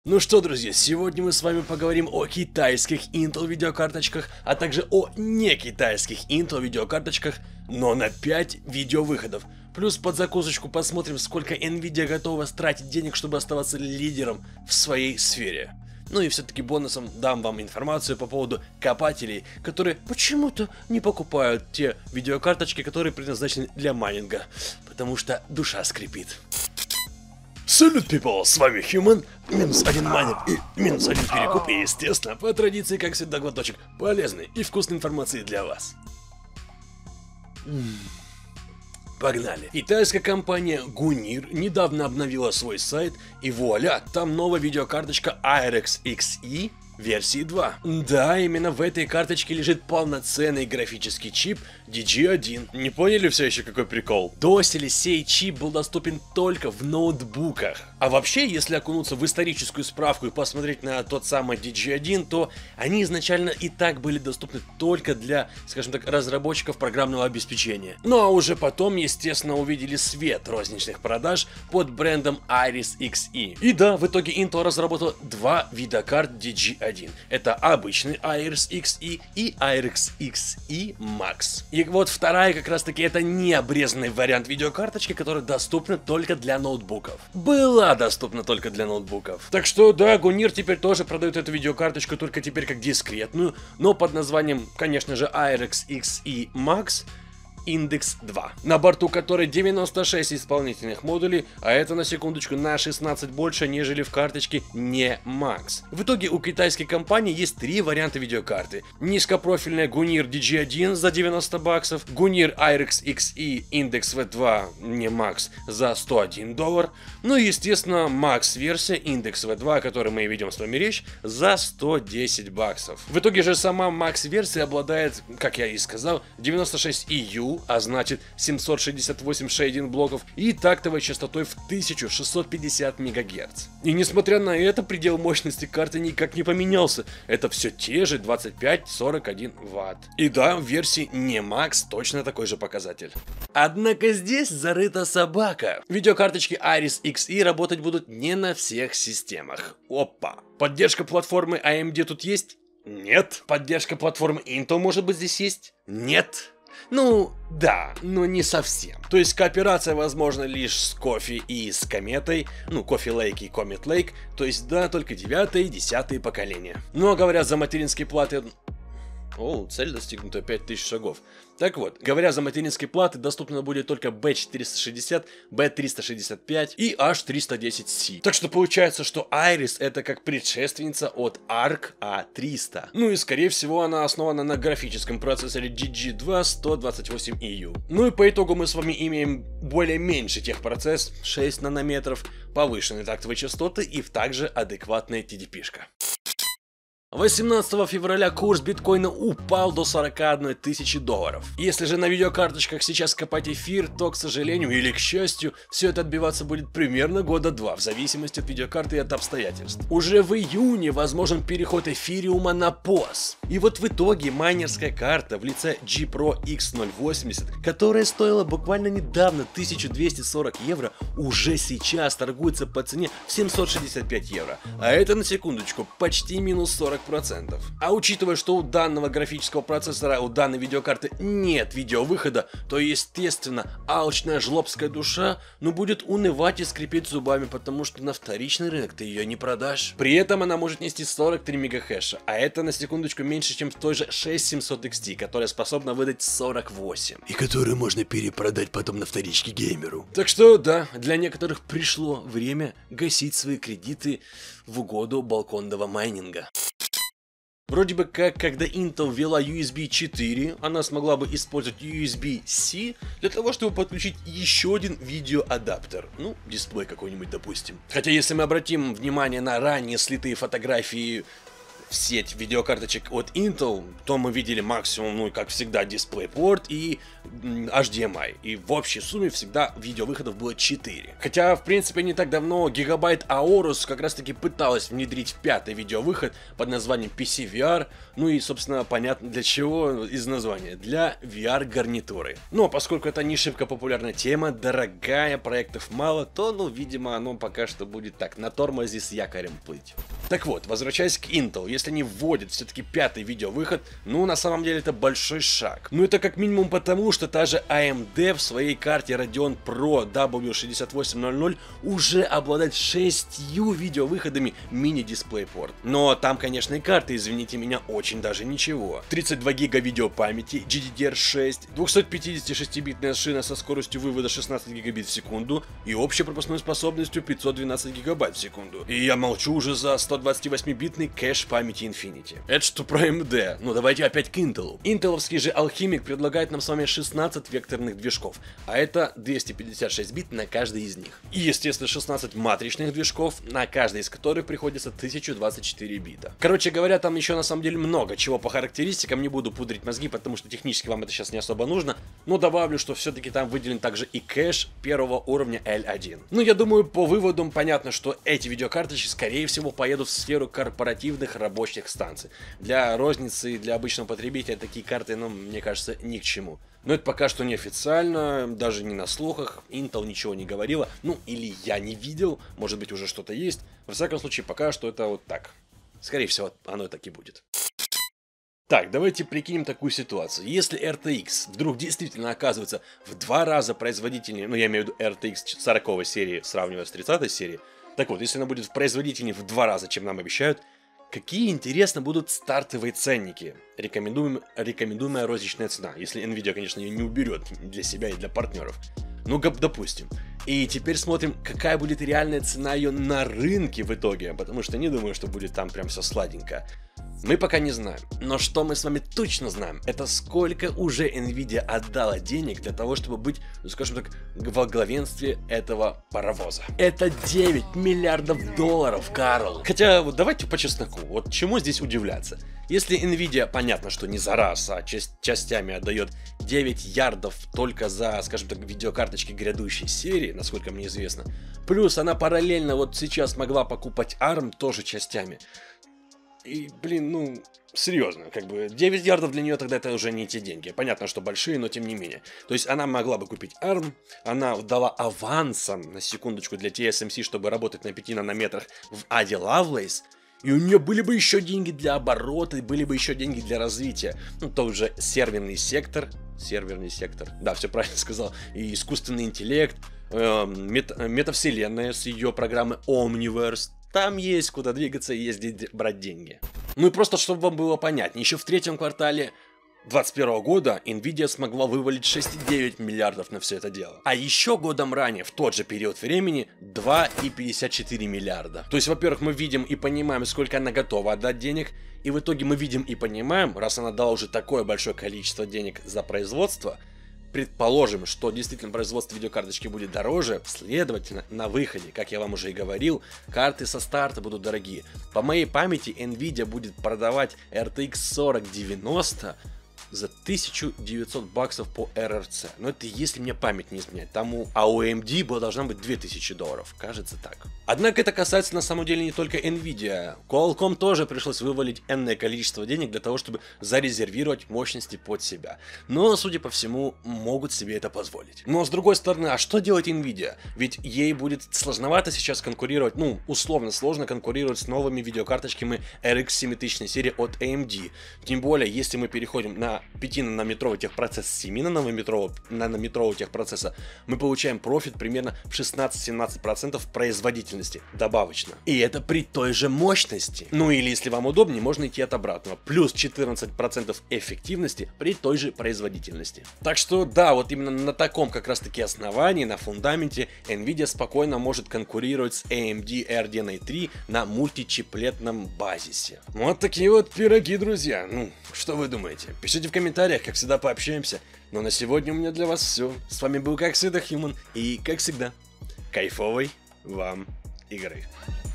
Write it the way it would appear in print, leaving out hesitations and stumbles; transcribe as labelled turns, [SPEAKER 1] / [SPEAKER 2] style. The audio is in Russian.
[SPEAKER 1] Ну что, друзья, сегодня мы с вами поговорим о китайских Intel видеокарточках, а также о не китайских Intel видеокарточках, но на 5 видеовыходов. Плюс под закусочку посмотрим, сколько Nvidia готова тратить денег, чтобы оставаться лидером в своей сфере. Ну и все-таки бонусом дам вам информацию по поводу копателей, которые почему-то не покупают те видеокарточки, которые предназначены для майнинга, потому что душа скрипит. Салют, people! С вами Human, минус один майнер и минус один перекуп, и, естественно, по традиции, как всегда, глоточек полезной и вкусной информации для вас. Погнали! Китайская компания Gunir недавно обновила свой сайт, и вуаля, там новая видеокарточка IRX XE версии 2. Да, именно в этой карточке лежит полноценный графический чип DG1. Не поняли все еще, какой прикол? Доселе сей чип был доступен только в ноутбуках. А вообще, если окунуться в историческую справку и посмотреть на тот самый DG1, то они изначально и так были доступны только для, скажем так, разработчиков программного обеспечения. Ну а уже потом, естественно, увидели свет розничных продаж под брендом IRX XE. И да, в итоге Intel разработал два вида карт DG1. Это обычный IRX XE и IRX XE Max. И вот вторая как раз таки это необрезанный вариант видеокарточки, которая доступна только для ноутбуков. Была доступна только для ноутбуков. Так что да, Gunir теперь тоже продает эту видеокарточку, только теперь как дискретную, но под названием, конечно же, IRX XE Max Index 2, на борту которой 96 исполнительных модулей, а это на секундочку на 16 больше, нежели в карточке не Max. В итоге у китайской компании есть три варианта видеокарты. Низкопрофильная Gunir DG1 за 90 баксов, Gunir IRX XE Index V2 не Max за $101, ну и естественно Max версия Index V2, о которой мы и ведем с вами речь, за 110 баксов. В итоге же сама Max версия обладает, как я и сказал, 96 EU, а значит 768 шейдинг блоков и тактовой частотой в 1650 МГц. И несмотря на это, предел мощности карты никак не поменялся. Это все те же 25-41 Вт. И да, в версии не Max точно такой же показатель. Однако здесь зарыта собака. Видеокарточки IRX XE работать будут не на всех системах. Опа. Поддержка платформы AMD тут есть? Нет. Поддержка платформы Intel может быть здесь есть? Нет. Ну, да, но не совсем. То есть кооперация возможна лишь с Coffee и с Кометой, ну, Coffee Lake и Comet Lake, то есть, да, только 9 и 10 поколения. Ну, а говоря за материнские платы... О, цель достигнута, 5000 шагов. Так вот, говоря за материнские платы, доступно будет только B460, B365 и H310C. Так что получается, что Iris это как предшественница от Arc A300. Ну и скорее всего она основана на графическом процессоре GG2 128EU. Ну и по итогу мы с вами имеем более меньший техпроцесс, 6 нанометров, повышенные тактовые частоты и также адекватная TDP-шка. 18 февраля курс биткоина упал до 41 тысячи долларов. Если же на видеокарточках сейчас копать эфир, то, к сожалению или к счастью, все это отбиваться будет примерно года два, в зависимости от видеокарты и от обстоятельств. Уже в июне возможен переход эфириума на POS. И вот в итоге майнерская карта в лице G-Pro X080, которая стоила буквально недавно 1240 евро, уже сейчас торгуется по цене в 765 евро. А это, на секундочку, почти минус 40%. А учитывая, что у данного графического процессора, у данной видеокарты нет видеовыхода, то естественно алчная жлобская душа, будет унывать и скрипеть зубами, потому что на вторичный рынок ты ее не продашь. При этом она может нести 43 мегахэша, а это на секундочку меньше, чем в той же 6700 XT, которая способна выдать 48. И которую можно перепродать потом на вторичке геймеру. Так что да, для некоторых пришло время гасить свои кредиты в угоду балконного майнинга. Вроде бы как, когда Intel ввела USB 4, она смогла бы использовать USB-C для того, чтобы подключить еще один видеоадаптер. Ну, дисплей какой-нибудь, допустим. Хотя, если мы обратим внимание на ранее слитые фотографии в сеть видеокарточек от Intel, то мы видели максимум, ну, как всегда, DisplayPort и HDMI. И в общей сумме всегда видеовыходов было 4. Хотя, в принципе, не так давно Gigabyte Aorus как раз таки пыталась внедрить 5-й видеовыход под названием PC VR. Ну и, собственно, понятно для чего из названия. Для VR-гарнитуры. Но поскольку это не шибко популярная тема, дорогая, проектов мало, то, ну, видимо, оно пока что будет так, на тормозе с якорем плыть. Так вот, возвращаясь к Intel, если они вводят все-таки 5-й видеовыход, ну, на самом деле это большой шаг. Ну, это как минимум потому, что та же AMD в своей карте Radeon Pro W6800 уже обладает 6 видеовыходами мини-DisplayPort. Но там, конечно, и карты, извините меня, очень даже ничего. 32 гига видеопамяти, GDDR6, 256-битная шина со скоростью вывода 16 гигабит в секунду и общей пропускной способностью 512 гигабайт в секунду. И я молчу уже за 128-битный кэш памяти Infinity. Это что про AMD? Ну давайте опять к Intel. Интеловский же Alchemix предлагает нам с вами 16 векторных движков, а это 256 бит на каждый из них. И естественно 16 матричных движков, на каждый из которых приходится 1024 бита. Короче говоря, там еще на самом деле много чего по характеристикам, не буду пудрить мозги, потому что технически вам это сейчас не особо нужно, но добавлю, что все-таки там выделен также и кэш первого уровня L1. Ну я думаю, по выводам понятно, что эти видеокарточки скорее всего поедут в сферу корпоративных рабочих станций. Для розницы и для обычного потребителя такие карты, ну, мне кажется, ни к чему. Но это пока что неофициально, даже не на слухах, Intel ничего не говорила, ну или я не видел, может быть уже что-то есть. Во всяком случае, пока что это вот так. Скорее всего, оно так и будет. Так, давайте прикинем такую ситуацию. Если RTX вдруг действительно оказывается в 2 раза производительнее, ну я имею в виду RTX 40 серии, сравнивая с 30 серией, так вот, если она будет производительнее в 2 раза, чем нам обещают, какие, интересно, будут стартовые ценники? Рекомендуемая розничная цена, если Nvidia, конечно, ее не уберет для себя и для партнеров. Ну, допустим. И теперь смотрим, какая будет реальная цена ее на рынке в итоге, потому что не думаю, что будет там прям все сладенько. Мы пока не знаем, но что мы с вами точно знаем, это сколько уже Nvidia отдала денег для того, чтобы быть, ну, скажем так, во главенстве этого паровоза. Это 9 миллиардов долларов, Карл. Хотя, вот давайте по чесноку, вот чему здесь удивляться? Если Nvidia, понятно, что не за раз, а частями отдает 9 ярдов только за, скажем так, видеокарточки грядущей серии, насколько мне известно, плюс она параллельно вот сейчас могла покупать ARM тоже частями. И, блин, ну, серьезно, как бы 9 ярдов для нее тогда это уже не те деньги. Понятно, что большие, но тем не менее. То есть она могла бы купить ARM, она дала авансом, на секундочку, для TSMC, чтобы работать на 5 нанометрах в Ada Lovelace, и у нее были бы еще деньги для оборота, были бы еще деньги для развития. Ну, тот же серверный сектор, да, все правильно сказал, и искусственный интеллект, метавселенная с ее программой Omniverse. Там есть куда двигаться и есть брать деньги. Ну и просто, чтобы вам было понятнее, еще в 3-м квартале 2021 года Nvidia смогла вывалить 6,9 миллиардов на все это дело. А еще годом ранее, в тот же период времени, 2,54 миллиарда. То есть, во-первых, мы видим и понимаем, сколько она готова отдать денег, и в итоге мы видим и понимаем, раз она дала уже такое большое количество денег за производство, предположим, что действительно производство видеокарточки будет дороже, следовательно, на выходе, как я вам уже и говорил, карты со старта будут дорогие. По моей памяти, Nvidia будет продавать RTX 4090 за 1900 баксов по RRC. Но это если мне память не изменяет. А у AMD должна быть 2000 долларов. Кажется так. Однако это касается на самом деле не только Nvidia. Qualcomm тоже пришлось вывалить энное количество денег для того, чтобы зарезервировать мощности под себя. Но, судя по всему, могут себе это позволить. Но с другой стороны, а что делать Nvidia? Ведь ей будет сложновато сейчас конкурировать, ну, условно сложно конкурировать с новыми видеокарточками RX 7000 серии от AMD. Тем более, если мы переходим на 5-нанометровый техпроцесс с 7-нанометрового техпроцесса, мы получаем профит примерно в 16-17% производительности добавочно. И это при той же мощности. Ну или если вам удобнее, можно идти от обратного. Плюс 14% эффективности при той же производительности. Так что да, вот именно на таком как раз таки основании, на фундаменте, Nvidia спокойно может конкурировать с AMD RDNA 3 на мультичиплетном базисе. Вот такие вот пироги, друзья. Ну, что вы думаете? Пишите в комментариях, как всегда пообщаемся. Но на сегодня у меня для вас все. С вами был как всегда Human и как всегда кайфовой вам игры.